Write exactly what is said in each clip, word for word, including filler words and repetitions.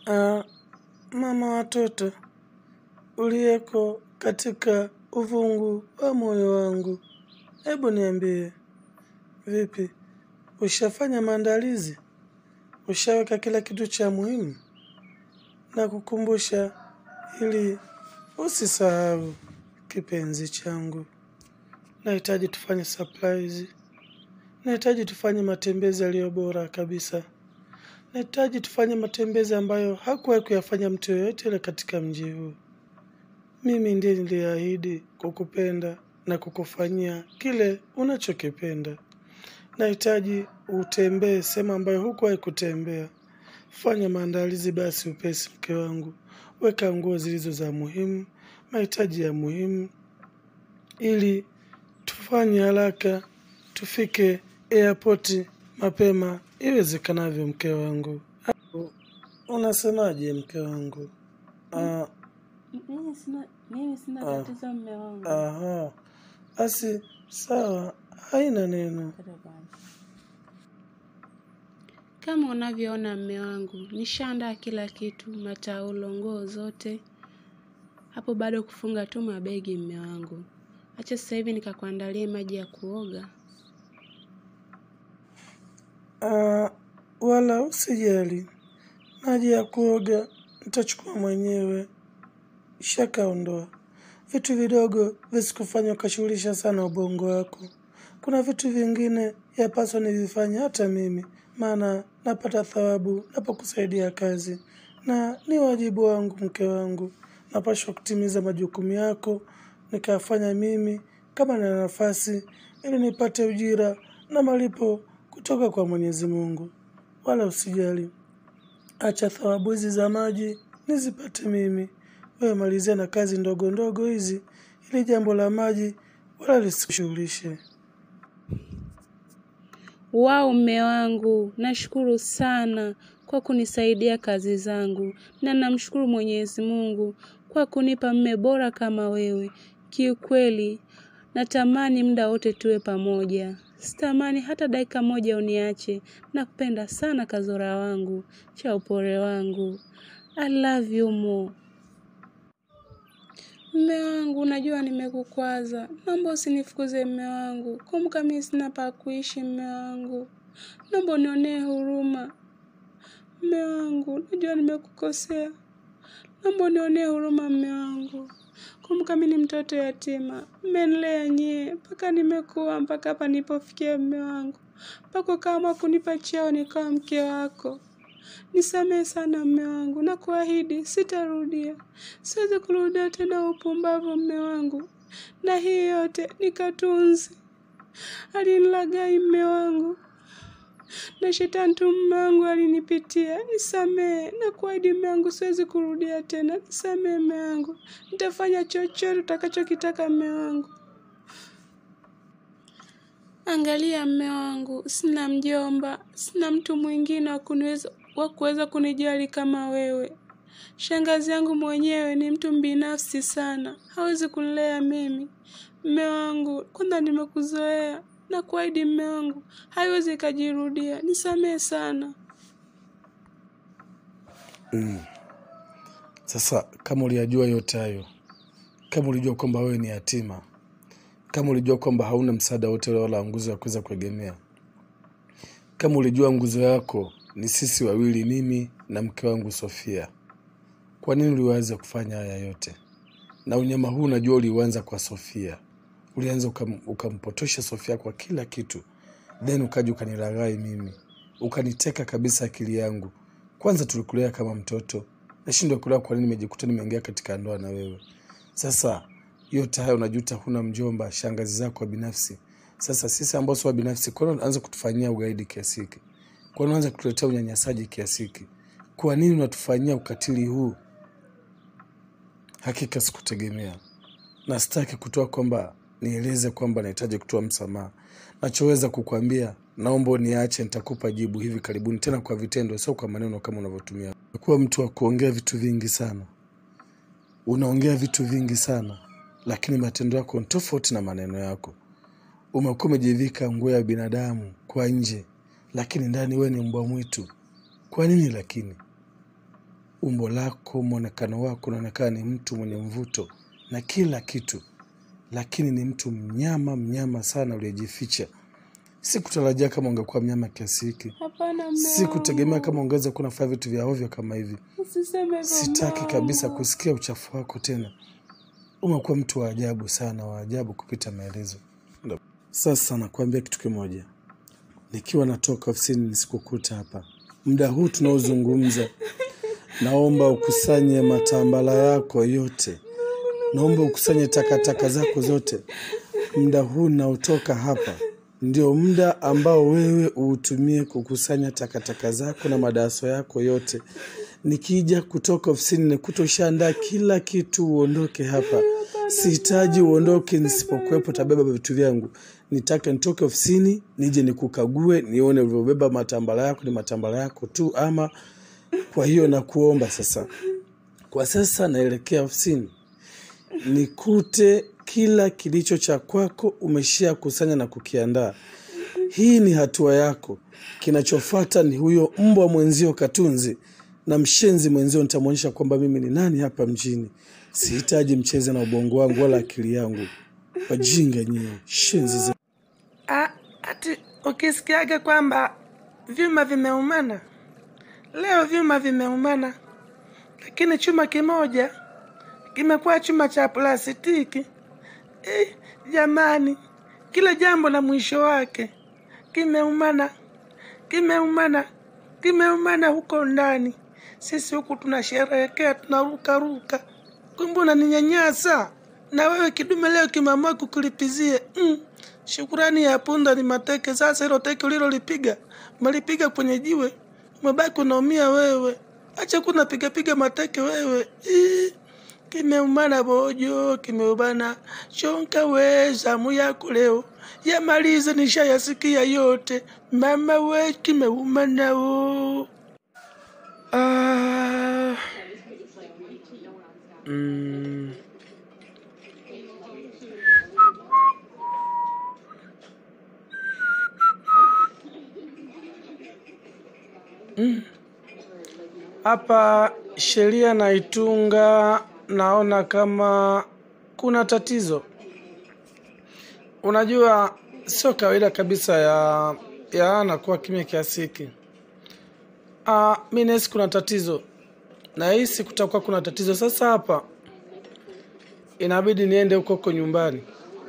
Uh, mama watoto uliyeko katika uvungu wa moyo wangu, hebu niambie, vipi? Ushafanya maandalizi? Ushaweka kila kitu cha muhimu? Na kukumbusha ili usisahau, kipenzi changu. Nahitaji tufanye surprise. Nahitaji tufanye matembezi yaliyo bora kabisa. Nahitaji tufanye matembezi ambayo hakuwahi kuyafanya mtu yoyote ile katika mji huu. Mimi ndiye niliahidi kukupenda na kukufanyia kile unachokipenda. Nahitaji utembee sehemu ambayo hukuwahi kutembea. Fanya maandalizi basi upesi, mke wangu. Weka nguo zilizo za muhimu, mahitaji ya muhimu, ili tufanye haraka tufike airport mapema iwezekanavyo, mke wangu. Unasemaje, mke wangu? Ah, Mimi sina mimi sina ah, tatizo mume wangu. aha. Basi sawa, haina neno. Kama unavyoona mume wangu, nishaandaa kila kitu, mataulo, nguo zote. Hapo bado kufunga tu mabegi mume wangu. Acha sasa hivi nikakuandalie maji ya kuoga. Ah, wala usijali. Maji ya kuoga nitachukua mwenyewe. Shakaondoa. Vitu vidogo visikufanya ukashughulisha sana ubongo wako. Kuna vitu vingine yapaswa nivifanye hata mimi, maana napata thawabu napokusaidia kazi, na ni wajibu wangu, mke wangu. Napaswa kutimiza majukumu yako nikafanya mimi kama na nafasi, ili nipate ujira na malipo kutoka kwa Mwenyezi Mungu. Wala usijali. Acha thawabu hizi za maji nizipate mimi. Wewe malizia na kazi ndogo ndogo hizi, ili jambo la maji wala lisikushughulishe. Wao mume wangu, nashukuru sana kwa kunisaidia kazi zangu, na namshukuru Mwenyezi Mungu kwa kunipa mume bora kama wewe. Kiukweli natamani muda wote tuwe pamoja. Sitamani hata dakika moja uniache. Nakupenda sana kazora wangu, cha upole wangu. I love you more. Mume wangu, najua nimekukwaza. Naomba usinifukuze mume wangu. Kumbuka mimi sina pa kuishi mume wangu. Naomba unionee huruma. Mume wangu, najua nimekukosea. Naomba unionee huruma mume wangu. Kumbuka mimi ni mtoto yatima. Mmenilea nyie mpaka nimekuwa mpaka hapa nilipofikia mume wangu. Mpaka kama kunipa cheo nikawa mke wako. Nisamehe sana mume wangu, na kuahidi sitarudia. Siwezi kurudia tena upumbavu mume wangu. Na hii yote nikatunzi. Alinilaghai mume wangu. Na shetani tu mume wangu alinipitia. Nisamehe, na kuahidi mume wangu siwezi kurudia tena. Nisamehe mume wangu. Nitafanya chochote utakachokitaka mume wangu. Angalia mume wangu, sina mjomba, sina mtu mwingine wa kuniweza wa kuweza kunijali kama wewe. Shangazi yangu mwenyewe ni mtu mbinafsi sana. Hawezi kunilea mimi. Mume wangu, kwanza nimekuzoea, na kuahidi mume wangu haiwezi kajirudia. Nisamehe sana. Mm. Sasa kama uliyajua yote hayo, kama ulijua kwamba wewe ni yatima, kama ulijua kwamba hauna msaada wote wala nguzo ya kuweza kuegemea, kama ulijua nguzo yako ni sisi wawili, mimi na mke wangu Sofia, kwa nini uliwaza kufanya haya yote? Na unyama huu unajua ulianza kwa Sofia. Ulianza ukam, ukampotosha Sofia kwa kila kitu. Then ukaja ukanilaghai mimi. Ukaniteka kabisa akili yangu. Kwanza tulikulea kama mtoto. Nashindwa kulea kwa nini nimejikuta nimeingia katika ndoa na wewe. Sasa yote haya unajuta huna mjomba, shangazi zako binafsi. Sasa sisi ambao sio binafsi, kwa nini unaanza kutufanyia ugaidi kiasi hiki? Kwa nini unaanza kutuletea unyanyasaji kiasi hiki? Kwa nini unatufanyia ukatili huu? Hakika sikutegemea. Na sitaki kutoa kwamba nieleze kwamba nahitaji kutoa msamaha. Nachoweza kukuambia, naomba uniache, nitakupa jibu hivi karibuni, tena kwa vitendo, sio kwa maneno kama unavyotumia. Kuwa mtu wa kuongea vitu vingi sana. Unaongea vitu vingi sana, lakini matendo yako ni tofauti na maneno yako. Umekuwa umejivika nguo ya binadamu kwa nje, lakini ndani wewe ni mbwa mwitu. Kwa nini lakini? umbo lako, mwonekano wako unaonekana ni mtu mwenye mvuto na kila kitu, lakini ni mtu mnyama mnyama sana uliyejificha. Sikutarajia kama ungekuwa mnyama kiasi hiki. Hapana mume. Sikutegemea kama ungeweza kunafanya vitu vya ovyo kama hivi. Usiseme hivyo. Sitaki kabisa kusikia uchafu wako tena. Umekuwa mtu wa ajabu sana, wa ajabu kupita maelezo. Sasa nakwambia kitu kimoja. Nikiwa natoka ofisini nisikukuta hapa, muda huu tunaozungumza, naomba ukusanye matambala yako yote. Naomba ukusanye takataka zako zote. Muda huu naotoka hapa ndio muda ambao wewe uutumie kukusanya takataka zako na madaso yako yote. Nikija kutoka ofisini nikuta ushaandaa kila kitu uondoke hapa. Sihitaji uondoke nisipokuwepo, tabeba vitu vyangu. Nitaka nitoke ofisini nije nikukague nione ulivyobeba matambala yako ni matambala yako tu ama. Kwa hiyo nakuomba sasa, kwa sasa naelekea ofisini, nikute kila kilicho cha kwako umeshia kusanya na kukiandaa. Hii ni hatua yako. Kinachofuata ni huyo mbwa mwenzio Katunzi na mshenzi mwenzio, nitamuonyesha kwamba mimi ni nani hapa mjini. Sihitaji mcheze na ubongo wangu wala akili yangu. Wajinga nyinyi, shenzi za... Ah, ati ukisikiaga kwamba vyuma vimeumana. Leo vyuma vimeumana. Lakini chuma kimoja kimekuwa chuma cha plastiki. Eh, jamani, kila jambo na mwisho wake. Kimeumana. Kimeumana. Kimeumana huko ndani. Sisi huku tunasherehekea, tunaruka ruka. Kumbe unaninyanyasa. Na wewe kidume leo kimeamua kukulipizie. Mm. Shukrani ya punda ni mateke. Sasa hilo teke ulilolipiga, umelipiga kwenye jiwe. Umebaki unaumia wewe. Acha kuna piga piga mateke wewe. Ii. Kimeumana bojo, kimeumana. Shonka we, zamu yako leo. Ya maliza nishayasikia yote. Mama we, kimeumana o. Ah. Mm. Mm. Hapa sheria naitunga, naona kama kuna tatizo. Unajua sio kawaida kabisa ya ya ana kuwa kimya kiasi hiki. Ah, mimi nahisi kuna tatizo. Nahisi kutakuwa kuna tatizo. Sasa hapa inabidi niende huko huko nyumbani.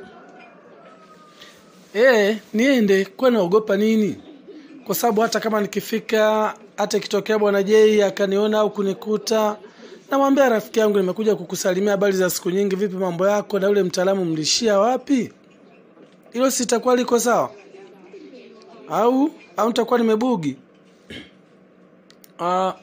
Eh, niende, kwa naogopa nini? Kwa sababu hata kama nikifika, hata ikitokea bwana Jay akaniona au kunikuta, namwambia rafiki yangu nimekuja kukusalimia, habari za siku nyingi, vipi mambo yako, na yule mtaalamu mlishia wapi? Hilo sitakuwa liko sawa? Au au nitakuwa nimebugi? Ah,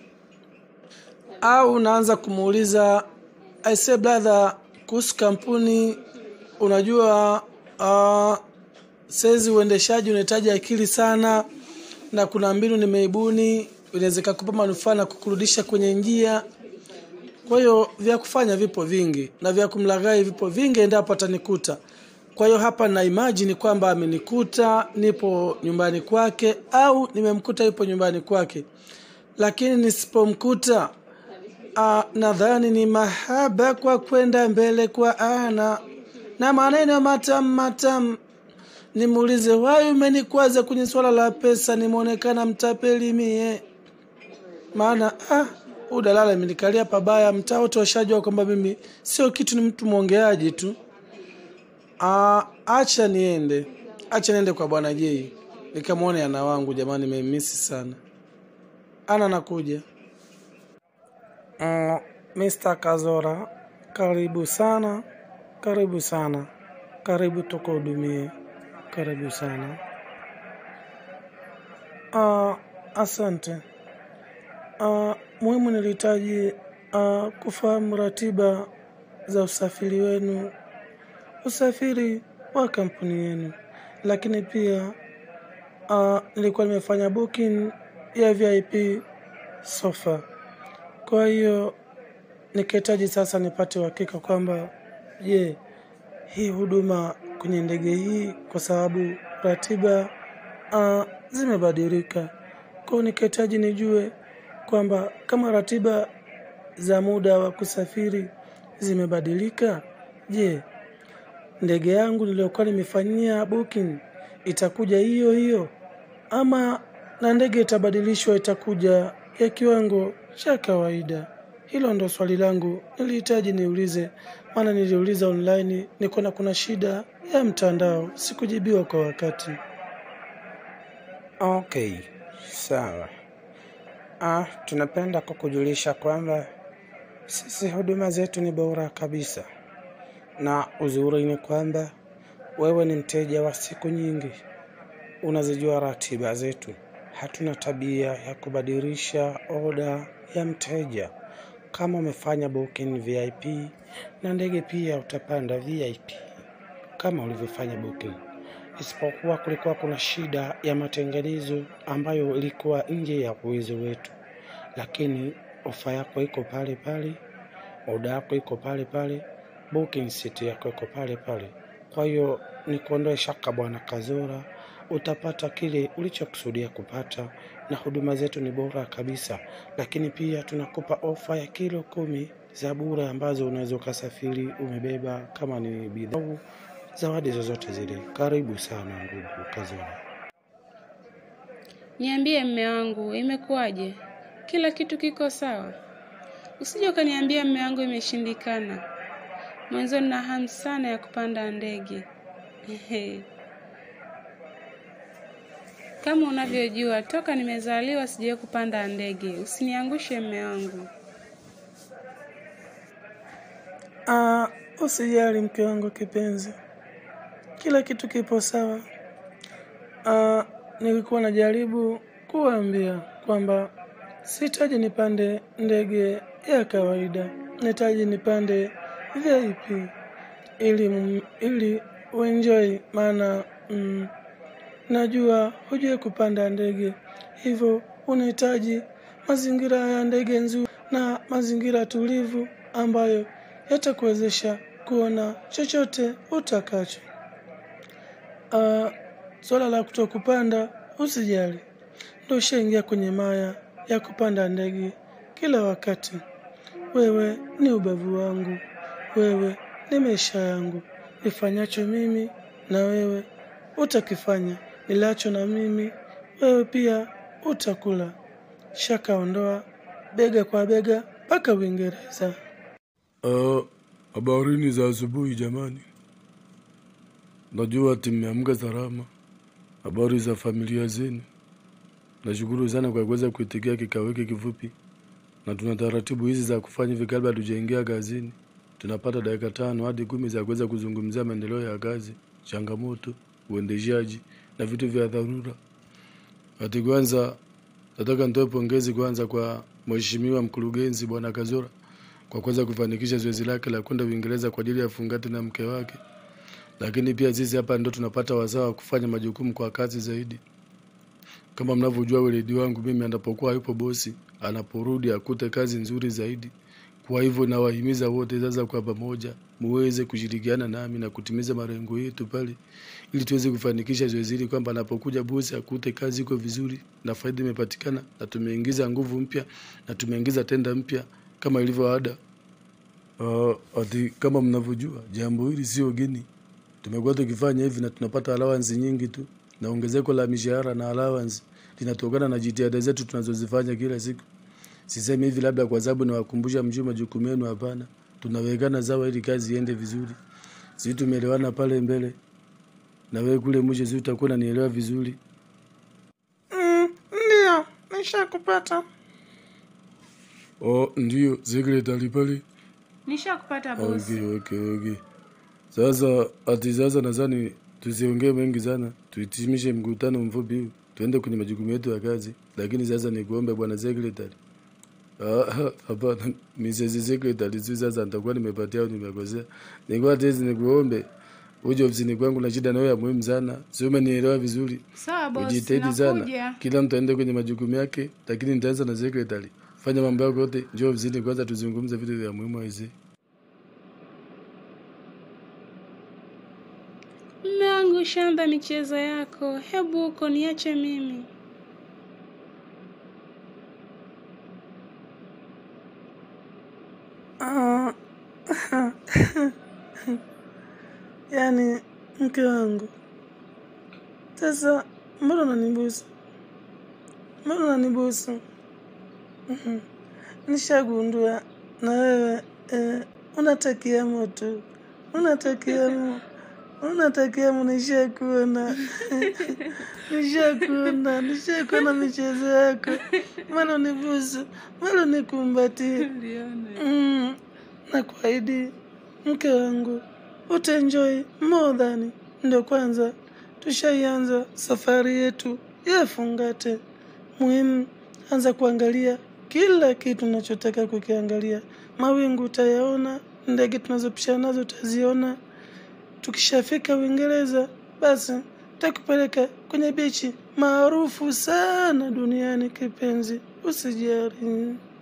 au naanza kumuuliza, I say brother, kuhusu kampuni, unajua ah saizi uendeshaji unahitaji akili sana, na kuna mbinu nimeibuni inaweza kukupa manufaa na kukurudisha kwenye njia. Kwa hiyo vya kufanya vipo vingi na vya kumlaghai vipo vingi endapo atanikuta. Kwa hiyo hapa na imagine kwamba amenikuta nipo nyumbani kwake au nimemkuta yupo nyumbani kwake. Lakini nisipomkuta, ah, nadhani ni mahaba kwa kwenda mbele kwa ana na maneno matam matam. Nimuulize, wapi umenikwaza kwenye swala la pesa, nimeonekana mtapeli mie. Maana ah udalala imenikalia pabaya, mtaa wote washajua kwamba mimi sio kitu, ni mtu mwongeaji tu. Ah, acha niende. Acha niende kwa bwana Jay. Nikamwone ana wangu, jamani nimemisi sana. Ana nakuja. Uh, Mister Kazora, karibu sana. Karibu sana. Karibu tukuhudumie. Karibu sana. Ah, asante. Ah, muhimu nilihitaji ah kufahamu ratiba za usafiri wenu, usafiri wa kampuni yenu. Lakini pia ah nilikuwa nimefanya booking ya V I P sofa. Kwa hiyo nikihitaji sasa nipate uhakika kwamba je, hii huduma kwenye ndege hii, kwa sababu ratiba uh, zimebadilika. Kwa nikihitaji nijue kwamba kama ratiba za muda wa kusafiri zimebadilika, je, ndege yangu niliyokuwa nimefanyia booking itakuja hiyo hiyo ama na ndege itabadilishwa itakuja ya kiwango cha kawaida? Hilo ndo swali langu nilihitaji niulize, maana niliuliza online nikaona kuna shida ya mtandao, sikujibiwa kwa wakati. Okay, sawa. Ah, tunapenda kukujulisha kwamba sisi huduma zetu ni bora kabisa. Na uzuri ni kwamba wewe ni mteja wa siku nyingi. Unazijua ratiba zetu. Hatuna tabia ya kubadilisha oda ya mteja. Kama umefanya booking V I P na ndege pia utapanda V I P kama ulivyofanya booking. Isipokuwa kulikuwa kuna shida ya matengenezo ambayo ilikuwa nje ya uwezo wetu. Lakini ofa yako iko pale pale, oda yako iko pale pale, booking seat yako iko pale pale. Kwa hiyo ni kuondoe shaka bwana Kazora, utapata kile ulichokusudia kupata na huduma zetu ni bora kabisa. Lakini pia tunakupa ofa ya kilo kumi za bure ambazo unaweza kusafiri umebeba kama ni bidhaa zawadi zozote zile. Karibu sana ndugu Kazora. Niambie mme wangu, imekuwaje? Kila kitu kiko sawa? Usije ukaniambia mme wangu imeshindikana. Mwanzo nina hamu sana ya kupanda ndege. Kama unavyojua toka nimezaliwa sijawahi kupanda ndege. Usiniangushe mme wangu. Ah, usijali mke wangu kipenzi. Kila kitu kipo sawa. Ah, nilikuwa najaribu kuambia kwamba sitaji nipande ndege ya kawaida. Nitaji nipande V I P ili ili uenjoy, maana mm, najua hujui kupanda ndege. Hivyo unahitaji mazingira ya ndege nzuri na mazingira tulivu ambayo yatakuwezesha kuona chochote utakacho. Uh, swala la kutokupanda usijali. Ndio ushaingia kwenye maya ya kupanda ndege kila wakati. Wewe ni ubavu wangu. Wewe ni maisha yangu. Nifanyacho mimi na wewe utakifanya. Nilacho na mimi wewe pia utakula. Shaka ondoa, bega kwa bega mpaka Uingereza. Uh, habarini za asubuhi jamani. Najua tumeamka salama. Habari za familia zenu. Nashukuru sana kwa kuweza kuitikia kikao hiki kifupi. Na tuna taratibu hizi za kufanya hivi kabla hatujaingia kazini. Tunapata dakika tano hadi kumi za kuweza kuzungumzia maendeleo ya kazi, changamoto, uendeshaji na vitu vya dharura. Hadi kwanza nataka nitoe pongezi kwanza kwa mheshimiwa mkurugenzi bwana Kazora kwa kuweza kufanikisha zoezi lake la kwenda Uingereza kwa ajili ya fungati na mke wake. Lakini pia sisi hapa ndio tunapata wasaa wa kufanya majukumu kwa kazi zaidi. Kama mnavyojua weledi wangu mimi anapokuwa yupo bosi, anaporudi akute kazi nzuri zaidi. Kwa hivyo nawahimiza wote sasa kwa pamoja muweze kushirikiana nami na kutimiza malengo yetu pale ili tuweze kufanikisha zoezi hili kwamba anapokuja bosi akute kazi iko vizuri na faida imepatikana na tumeingiza nguvu mpya na tumeingiza tenda mpya kama ilivyo ada. Uh, ati kama mnavyojua jambo hili sio geni. Tumekuwa tukifanya hivi na tunapata allowance nyingi tu na ongezeko la mishahara na allowance linatokana na jitihada zetu tunazozifanya kila siku. Sisemi hivi labda kwa sababu nawakumbusha mjue majukumu yenu, hapana. Tunawekana sawa ili kazi iende vizuri. Sisi tumeelewana pale mbele. Na wewe kule mwisho sisi utakuwa unanielewa vizuri. Mm, ndio, nishakupata. Oh, ndio, secretary pale. Nishakupata boss. Okay, okay, okay. Sasa ati sasa nadhani tusiongee mengi sana. Tuhitimishe mkutano mfupi huu. Tuende kwenye majukumu yetu ya kazi. Lakini sasa nikuombe bwana secretary. Ah, hapana, Missus Secretary sasa nitakuwa nimepatia au nimekosea. Ningekuwa tezi nikuombe uje ofisini kwangu na shida nayo ya muhimu sana. Sio umenielewa vizuri. Sawa boss, Ujitahidi sana. Kila mtu aende kwenye majukumu yake, lakini nitaanza na secretary. Fanya mambo yako yote, njoo ofisini kwanza tuzungumze vitu vya muhimu hizi. Mume wangu shamba michezo yako, hebu uko niache mimi. Ah, yaani mke wangu, sasa mbona unanibusu? Mbona unanibusu? Mhm. Nishagundua na wewe eh, unatakia moto, unatakia mo, unatakia mo, nishakuona nishakuona, nishakuona michezo yako, mbona unibusu, mbona unikumbatie. Mm, na kuahidi mke wangu utaenjoy more than. Ndio kwanza tushaianza safari yetu ya Fungate. Muhimu anza kuangalia kila kitu unachotaka kukiangalia. Mawingu utayaona, ndege tunazopishana nazo utaziona. Tukishafika Uingereza basi takupeleka kwenye bichi maarufu sana duniani kipenzi, usijali.